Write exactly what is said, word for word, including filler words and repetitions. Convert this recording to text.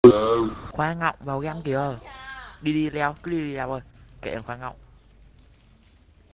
Khoa Ngọng vào game kìa. Đi đi leo, cứ đi đi leo ơi. Kệ thằng Khoa Ngọng.